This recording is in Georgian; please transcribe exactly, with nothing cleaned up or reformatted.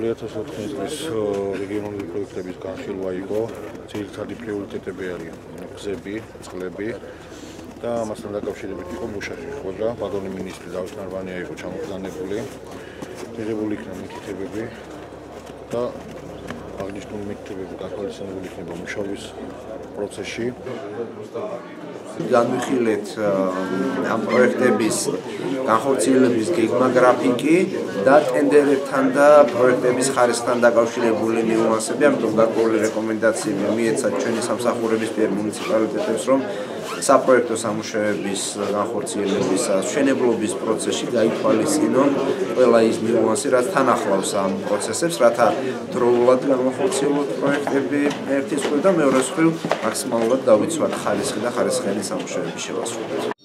ორი ათას ოთხი წლის რეგიონული პროექტების განხილვა იყო, ძირითადი პრიორიტეტები არიან გზები, წყლები და ამასთან დაკავშირებით იყო მუშაში, ხო და ბატონი მინისტრი დავით ნარვანია იყო ჩამოყალიბებული, მიღებული იქნა მითითებები და აღნიშნული მითითებები გათვალისწინებული იქნება მუშაობის პროცესში. განვიხილეთ ამ პროექტების განხორციელების გეგმა გრაფიკი და ტენდერებთან და პროექტების ხარისხთან დაკავშირებული ნიუანსები, ამიტომ გარკვეული რეკომენდაციები მიეცათ ჩვენი სამსახურების მიერ მუნიციპალიტეტებს, რომ საპროექტო სამუშაოების განხორციელებისას მშენებლობის პროცესში გაითვალისწინონ ყველა ის ნიუანსი, რაც თან ახლავს ამ პროცესებს, რათა დროულად განხორციელოთ პროექტები ერთის მხრივ და მეორეს მხრივ მაქსიმალურად დავიცვათ ხარისხი და ხარისხიანი სამუშაოების შევასრულებით.